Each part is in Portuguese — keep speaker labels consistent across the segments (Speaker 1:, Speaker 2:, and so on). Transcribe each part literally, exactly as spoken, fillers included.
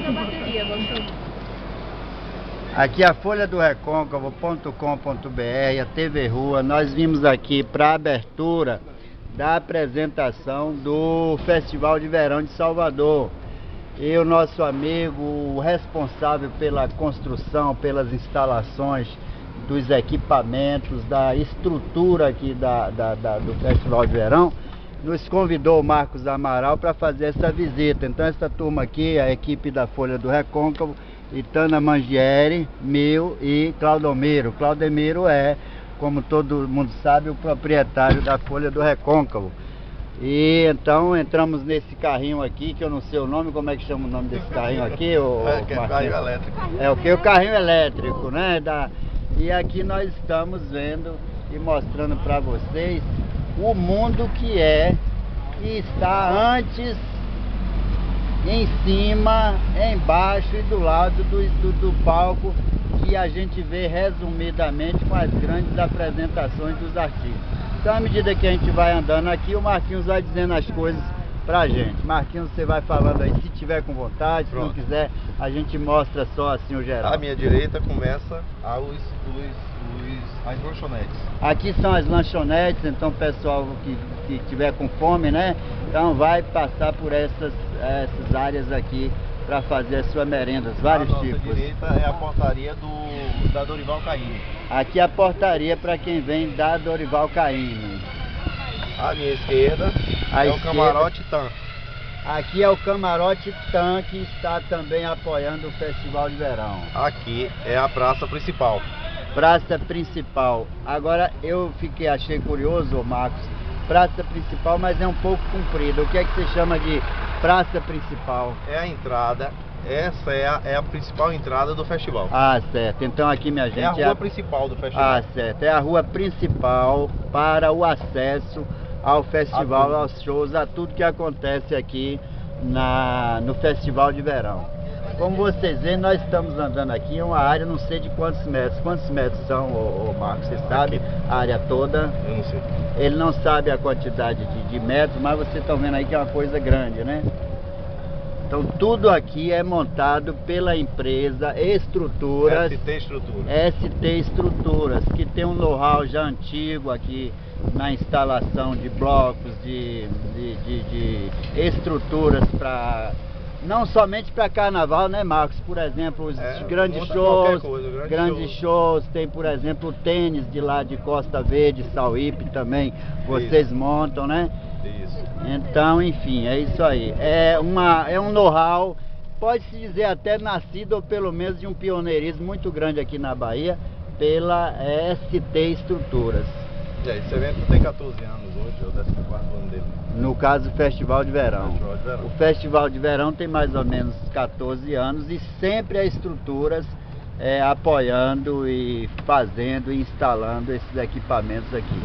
Speaker 1: da bateria, Valdir.
Speaker 2: Aqui é a folha do recôncavo ponto com ponto br, a T V Rua. Nós vimos aqui para a abertura da apresentação do Festival de Verão de Salvador. E o nosso amigo, o responsável pela construção, pelas instalações, dos equipamentos, da estrutura aqui da, da, da, do Festival de Verão, nos convidou, o Marcos Amaral, para fazer essa visita. Então essa turma aqui, a equipe da Folha do Recôncavo, Itana Mangieri, Mil e Claudomiro. Claudemiro é, como todo mundo sabe, o proprietário da Folha do Recôncavo. E então entramos nesse carrinho aqui, que eu não sei o nome, como é que chama o nome desse carrinho aqui? O,
Speaker 3: é, que é carrinho elétrico.
Speaker 2: É o que? O carrinho elétrico, né? Da, e aqui nós estamos vendo e mostrando para vocês o mundo que é, que está antes, em cima, embaixo e do lado do, do, do palco, que a gente vê resumidamente com as grandes apresentações dos artistas. Então, à medida que a gente vai andando aqui, o Marquinhos vai dizendo as coisas pra gente. Marquinhos, você vai falando aí, se tiver com vontade, se Pronto. não quiser, a gente mostra só assim o geral.
Speaker 3: À minha direita começa a os, os, os, as lanchonetes.
Speaker 2: Aqui são as lanchonetes, então o pessoal que, que tiver com fome, né? Então vai passar por essas, essas áreas aqui para fazer as suas merendas, vários
Speaker 3: tipos. À nossa
Speaker 2: tipos.
Speaker 3: direita é a portaria do, da Dorival Caymmi.
Speaker 2: Aqui é a portaria para quem vem da Dorival Caymmi.
Speaker 3: À minha esquerda
Speaker 2: à
Speaker 3: é
Speaker 2: esquerda,
Speaker 3: o Camarote Tan.
Speaker 2: Aqui é o Camarote Tan, que está também apoiando o Festival de Verão.
Speaker 3: Aqui é a praça principal.
Speaker 2: Praça principal. Agora eu fiquei, achei curioso, Marcos, praça principal, mas é um pouco comprida. O que é que você chama de praça principal?
Speaker 3: É a entrada, essa é a, é a principal entrada do festival.
Speaker 2: Ah, certo. Então aqui, minha gente...
Speaker 3: É a rua é a... principal do festival.
Speaker 2: Ah, certo. É a rua principal para o acesso ao festival, aos shows, a tudo que acontece aqui na, no Festival de Verão. Como vocês veem, nós estamos andando aqui em uma área, não sei de quantos metros. Quantos metros são, ô, ô Marcos? Você sabe?
Speaker 3: Aqui.
Speaker 2: A área toda?
Speaker 3: Eu não sei.
Speaker 2: Ele não sabe a quantidade de, de metros, mas vocês estão vendo aí que é uma coisa grande, né? Então tudo aqui é montado pela empresa Estruturas.
Speaker 3: S T Estruturas.
Speaker 2: S T Estruturas, que tem um know-how já antigo aqui na instalação de blocos, de, de, de, de estruturas para... Não somente para carnaval, né, Marcos? Por exemplo, os
Speaker 3: é,
Speaker 2: grandes shows,
Speaker 3: coisa, grande
Speaker 2: grandes
Speaker 3: show.
Speaker 2: shows, tem, por exemplo, o tênis de lá de Costa Verde, Sauípe também, vocês isso. montam, né?
Speaker 3: Isso.
Speaker 2: Então, enfim, é isso aí. É, uma, é um know-how, pode-se dizer até nascido, ou pelo menos de um pioneirismo muito grande aqui na Bahia, pela S T Estruturas.
Speaker 3: E aí, esse evento tem quatorze anos hoje, é o décimo quarto ano dele.
Speaker 2: No caso, o Festival de Verão.
Speaker 3: Festival de Verão.
Speaker 2: O Festival de Verão tem mais ou menos quatorze anos e sempre a Estruturas é, apoiando e fazendo e instalando esses equipamentos aqui.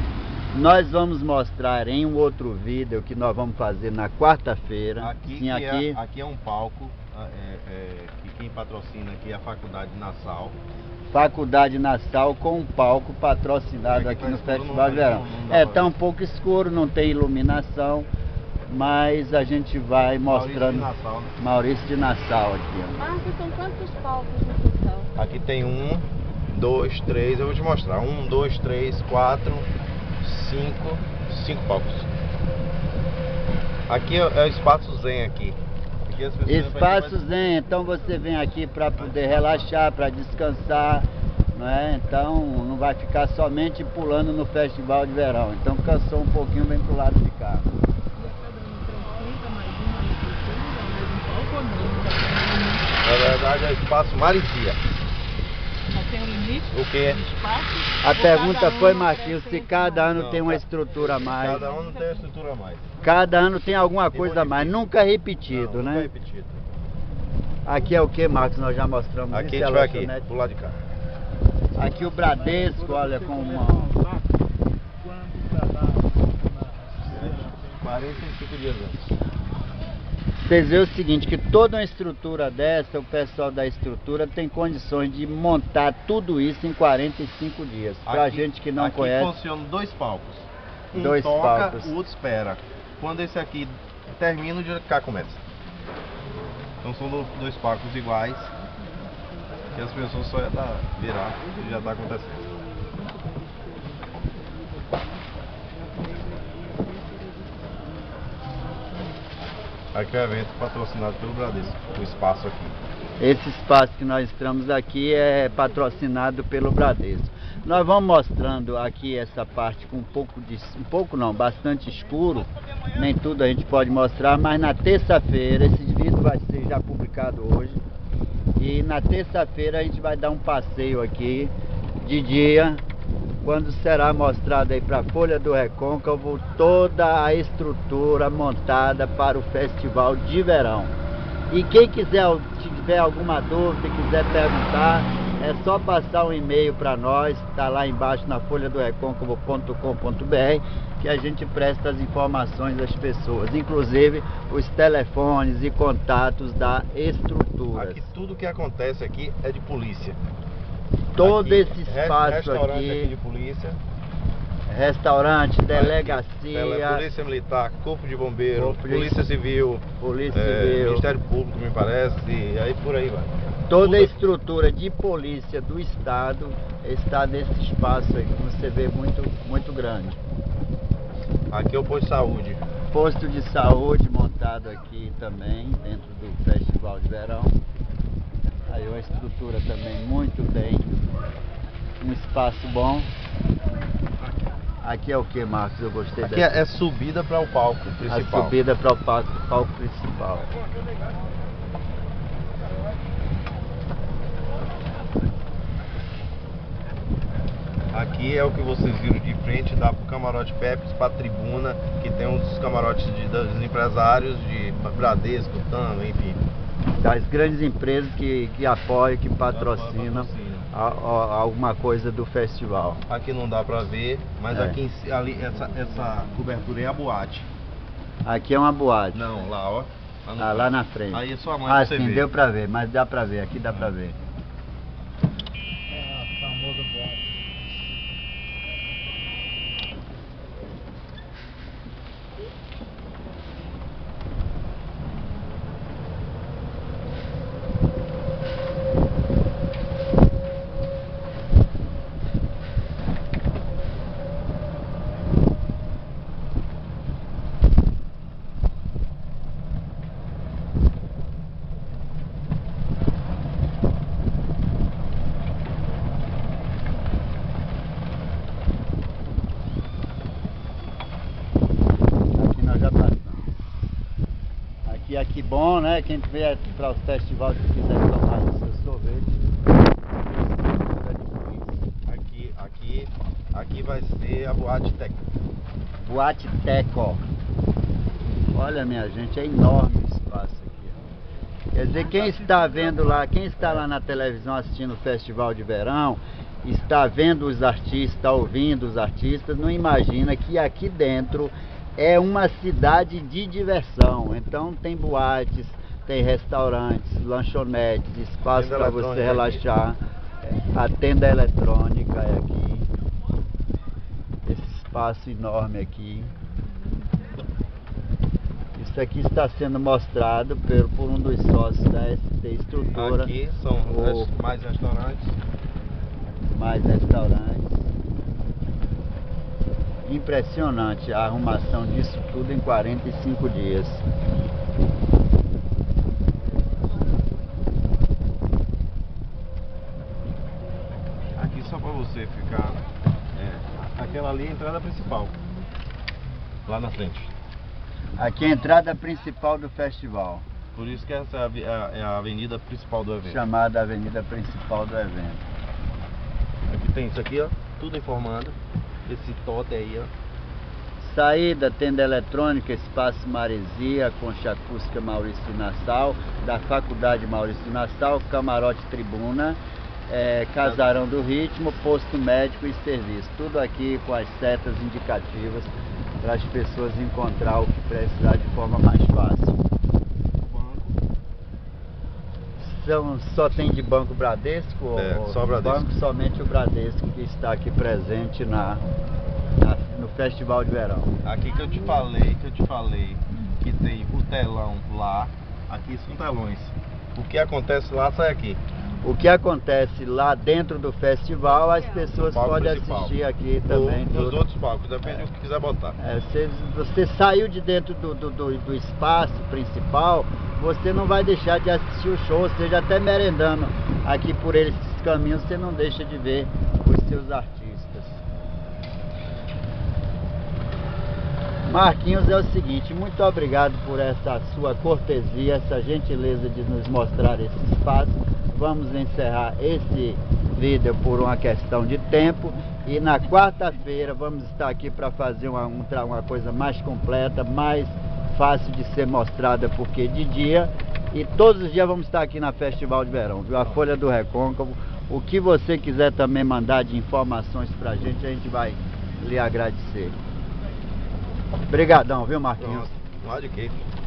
Speaker 2: Nós vamos mostrar em um outro vídeo que nós vamos fazer na quarta-feira.
Speaker 3: Aqui,
Speaker 2: Sim, aqui.
Speaker 3: É, aqui é um palco, é, é, que quem patrocina aqui é a Faculdade Nassau.
Speaker 2: Faculdade Nassau com um palco patrocinado aqui no Festival de Verão. É, tá um pouco escuro, não tem iluminação, mas a gente vai mostrando.
Speaker 3: Maurício de Nassau, né?
Speaker 2: Maurício de Nassau aqui, ó.
Speaker 1: Marcos, são quantos palcos no total?
Speaker 3: Aqui tem um, dois, três, eu vou te mostrar. Um, dois, três, quatro, cinco, cinco palcos. Aqui é o Espaço Zen aqui.
Speaker 2: Espaço Zen, então você vem aqui para poder relaxar, para descansar, não é? Então não vai ficar somente pulando no Festival de Verão. Então cansou um pouquinho, vem pro lado de cá.
Speaker 3: Na verdade é o Espaço Maricia.
Speaker 1: Mas tem um limite?
Speaker 3: O quê?
Speaker 2: A pergunta foi, Marquinhos, se cada ano tem uma estrutura a mais.
Speaker 3: Cada ano tem uma estrutura a mais.
Speaker 2: Cada ano tem alguma coisa a mais, nunca repetido,
Speaker 3: não,
Speaker 2: né?
Speaker 3: Nunca repetido.
Speaker 2: Aqui é o que, Marcos? Nós já mostramos.
Speaker 3: Aqui
Speaker 2: isso,
Speaker 3: a gente vai aqui, pro lado de cá.
Speaker 2: Aqui o Bradesco, olha, com uma...
Speaker 3: quarenta e cinco dias antes.
Speaker 2: Vocês veem o seguinte, que toda uma estrutura dessa, o pessoal da estrutura tem condições de montar tudo isso em quarenta e cinco dias. Pra
Speaker 3: aqui,
Speaker 2: gente que não
Speaker 3: aqui
Speaker 2: conhece...
Speaker 3: Aqui funcionam dois palcos. Um
Speaker 2: dois
Speaker 3: toca,
Speaker 2: palcos.
Speaker 3: o outro espera. Quando esse aqui termina, o de cá começa. Então Não são do- dois palcos iguais. E as pessoas só iam dar, virar e já tá acontecendo. Aqui é o evento patrocinado pelo Bradesco, o espaço aqui.
Speaker 2: Esse espaço que nós estamos aqui é patrocinado pelo Bradesco. Nós vamos mostrando aqui essa parte com um pouco de... um pouco não, bastante escuro. Nem tudo a gente pode mostrar, mas na terça-feira, esse vídeo vai ser já publicado hoje. E na terça-feira a gente vai dar um passeio aqui de dia, quando será mostrado aí para a Folha do Recôncavo toda a estrutura montada para o Festival de Verão. E quem quiser, tiver alguma dúvida, quiser perguntar, é só passar um e-mail para nós, está lá embaixo na folha do recôncavo ponto com ponto br, que a gente presta as informações às pessoas, inclusive os telefones e contatos da estrutura.
Speaker 3: Aqui tudo que acontece aqui é de polícia.
Speaker 2: Todo
Speaker 3: Aqui,
Speaker 2: esse espaço
Speaker 3: restaurante
Speaker 2: aqui,
Speaker 3: aqui de polícia,
Speaker 2: restaurante,
Speaker 3: aqui,
Speaker 2: delegacia,
Speaker 3: tele- polícia militar, corpo de bombeiro,
Speaker 2: Corpo de-
Speaker 3: polícia civil,
Speaker 2: polícia
Speaker 3: é,
Speaker 2: civil.
Speaker 3: Ministério Público, me parece, e aí por aí vai.
Speaker 2: Toda
Speaker 3: Tudo
Speaker 2: a
Speaker 3: aqui.
Speaker 2: estrutura de polícia do estado está nesse espaço aí, que você vê muito, muito grande.
Speaker 3: Aqui é o posto de saúde.
Speaker 2: Posto de saúde montado aqui também, dentro do Festival de Verão. Aí uma estrutura também muito bem, um espaço bom. Aqui é o que, Marcos? Eu gostei
Speaker 3: Aqui
Speaker 2: dessa.
Speaker 3: é, é subida para o palco
Speaker 2: A
Speaker 3: principal.
Speaker 2: subida para o palco, palco principal.
Speaker 3: Aqui é o que vocês viram de frente, dá pro camarote Pepsi, pra tribuna, que tem um dos camarotes de, dos empresários, de Bradesco, Tano, enfim.
Speaker 2: Das grandes empresas que, que apoiam, que patrocinam
Speaker 3: Patrocina.
Speaker 2: a- a- alguma coisa do festival.
Speaker 3: Aqui não dá pra ver, mas
Speaker 2: É.
Speaker 3: aqui em ci- ali, essa, essa cobertura é a boate.
Speaker 2: Aqui é uma boate.
Speaker 3: Não, lá ó. Lá, no
Speaker 2: Ah, lá na frente.
Speaker 3: Aí é sua mãe
Speaker 2: Ah,
Speaker 3: pra você
Speaker 2: sim,
Speaker 3: ver.
Speaker 2: deu pra ver, mas dá pra ver, aqui dá pra ver.
Speaker 1: É a famosa boate.
Speaker 2: Aqui nós já passamos. Aqui é que bom, né? Quem vier para o festival que quiser tomar o seu sorvete.
Speaker 3: Aqui, aqui, aqui vai ser a boate técnica.
Speaker 2: Boate Teco. Olha, minha gente, é enorme o espaço aqui. Ó. Quer dizer, quem está vendo lá, quem está lá na televisão assistindo o Festival de Verão, está vendo os artistas, está ouvindo os artistas, não imagina que aqui dentro é uma cidade de diversão. Então tem boates, tem restaurantes, lanchonetes, espaço
Speaker 3: Tenda
Speaker 2: para você
Speaker 3: eletrônica
Speaker 2: relaxar. A tenda eletrônica é aqui. Esse espaço enorme aqui. Isso aqui está sendo mostrado por, por um dos sócios da S T Estrutura.
Speaker 3: Aqui são
Speaker 2: o-
Speaker 3: res- mais restaurantes.
Speaker 2: mais restaurantes. Impressionante a arrumação disso tudo em quarenta e cinco dias.
Speaker 3: Aqui só pra você ficar. É, aquela ali é a entrada principal. Lá na frente.
Speaker 2: Aqui é a entrada principal do festival,
Speaker 3: Por isso que essa é a, vi- é a- é a avenida principal do evento.
Speaker 2: chamada avenida principal do evento.
Speaker 3: Aqui tem isso aqui, ó. Tudo informando. Esse totem aí, ó.
Speaker 2: Saída, tenda eletrônica, espaço Maresia, concha acústica Maurício de Nassau, da Faculdade Maurício de Nassau, camarote tribuna, é, casarão do ritmo, posto médico e serviço. Tudo aqui com as setas indicativas para as pessoas encontrar o que precisar de forma mais fácil.
Speaker 3: Banco.
Speaker 2: São, só tem de Banco Bradesco?
Speaker 3: É,
Speaker 2: ou
Speaker 3: só Bradesco.
Speaker 2: Banco, somente o Bradesco que está aqui presente na, na- no Festival de Verão.
Speaker 3: Aqui que eu te falei, que eu te falei que tem o telão lá. Aqui são telões. O que acontece lá sai aqui.
Speaker 2: O que acontece lá dentro do festival, as pessoas
Speaker 3: Palco
Speaker 2: podem
Speaker 3: principal.
Speaker 2: assistir aqui também.
Speaker 3: Ou nos
Speaker 2: tudo.
Speaker 3: outros palcos, depende do que quiser botar.
Speaker 2: É, você, você saiu de dentro do, do, do, do espaço principal, você não vai deixar de assistir o show, seja até merendando aqui por esses caminhos, você não deixa de ver os seus artistas. Marquinhos, é o seguinte, muito obrigado por essa sua cortesia, essa gentileza de nos mostrar esse espaço. Vamos encerrar esse vídeo por uma questão de tempo e na quarta-feira vamos estar aqui para fazer uma, uma coisa mais completa, mais fácil de ser mostrada, porque de dia, e todos os dias vamos estar aqui na Festival de Verão, viu? A Folha do Recôncavo. O que você quiser também mandar de informações pra gente, a gente vai lhe agradecer. Obrigadão, viu, Marquinhos?
Speaker 3: Pronto, não há de quê.